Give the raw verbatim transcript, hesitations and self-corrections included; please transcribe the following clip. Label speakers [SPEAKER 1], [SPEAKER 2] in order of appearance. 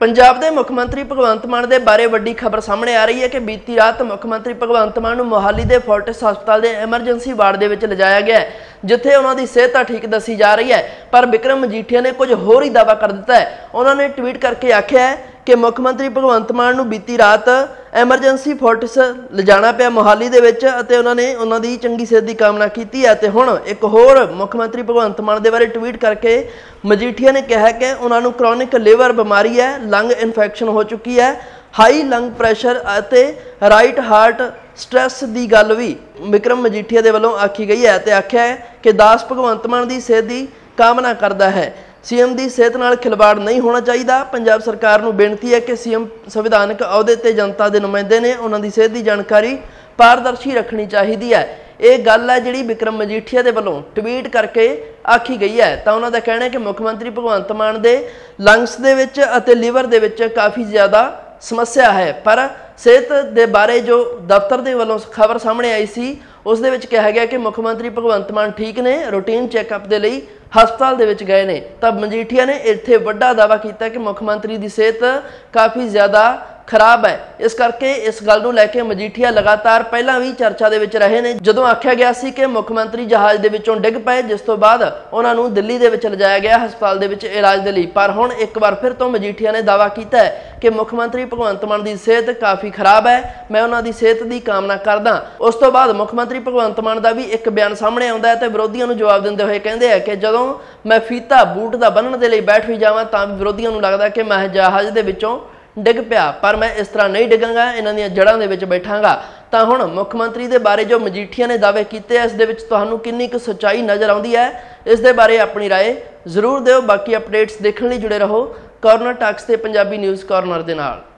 [SPEAKER 1] पंजाब के मुख मंत्री भगवंत मान के बारे वड्डी खबर सामने आ रही है कि बीती रात मुख मंत्री भगवंत मान नूं मोहाली के फोर्टिस हस्पताल के एमरजेंसी वार्ड के विच लिजाया गया है, जिथे उन्होंने सेहत ठीक दसी जा रही है। पर बिक्रम मजीठिया ने कुछ होर ही दावा कर दिता है। उन्होंने ट्वीट करके आख्या है कि मुख मंत्री भगवंत मान नूं बीती रात एमरजेंसी फोर्टिस लिजाना पिया मोहाली दे विच अते उन्होंने उन्होंने चंगी सेहत की कामना की है। ते हुण एक होर मुख मंत्री भगवंत मान दे बारे ट्वीट करके मजीठिया ने कहा कि उन्होंने क्रॉनिक लिवर बीमारी है, लंग इन्फेक्शन हो चुकी है, हाई लंग प्रैशर अते राइट हार्ट स्ट्रैस की गल भी बिक्रम मजीठिया के वलों आखी गई है। ते आख्या है कि दास भगवंत मान की सेहत की कामना करता है। सीएम की सेहत नाल खिलवाड़ नहीं होना चाहिए। पंजाब सरकार नूं बेनती है कि सीएम संविधानक अहुदे ते जनता के नुमाइंदे ने उन्होंने सेहत की जानकारी पारदर्शी रखनी चाहिए है। एक गल है जिहड़ी बिक्रम मजीठिया के वलों ट्वीट करके आखी गई है। तो उन्होंने कहना है कि मुख मंत्री भगवंत मान दे लंग्स दे विच अते लिवर दे विच काफ़ी ज़्यादा समस्या है। पर सेहत के बारे जो दफ्तर के वलों खबर सामने आई सी उस दे विच कहा गया कि मुख मंत्री भगवंत मान ठीक ने, रूटीन चैकअप के लिए हस्पताल दे विच गए ने। तब मजीठिया ने इत्थे वड्डा दावा किया कि मुख मंत्री की सेहत काफ़ी ज़्यादा खराब है। इस करके इस गल नूं लैके मजीठिया लगातार पहला भी चर्चा दे विच रहे ने, जदों आख्या गया सी कि मुख मंत्री जहाज़ दे विचों डिग पए, जिस तो बाद उन्हां नूं दिल्ली दे विच लिजाया गया हस्पताल दे विच इलाज दे लई। पर हुण एक बार फिर तो मजीठिया ने दावा किया है कि मुख मंत्री भगवंत मान की सेहत काफ़ी खराब है, मैं उन्हां दी सेहत की कामना करदा। उस तो बाद मुख मंत्री भगवंत मान का भी एक बयान सामने आउंदा है ते विरोधियों नूं जवाब दिंदे होए कहंदे है कि जदों मैं फीता बूट का बन्नण दे लई बैठ भी जावां तां विरोधियों नूं लगदा कि मैं जहाज़ दे विचों डिग पिया, पर मैं इस तरह नहीं डिगांगा, इन्हां दीयां जड़ां दे विच बैठांगा। तां हुण मुख मंत्री दे बारे जो मजीठिया ने दावे कीते इस दे विच तुहानूं किन्नी कुछ सच्चाई नज़र आउंदी है, इस दे बारे अपनी राय जरूर दिओ। बाकी अपडेट्स देखण लई जुड़े रहो कॉर्नर टॉक्स ते पंजाबी न्यूज़ कॉर्नर दे नाल।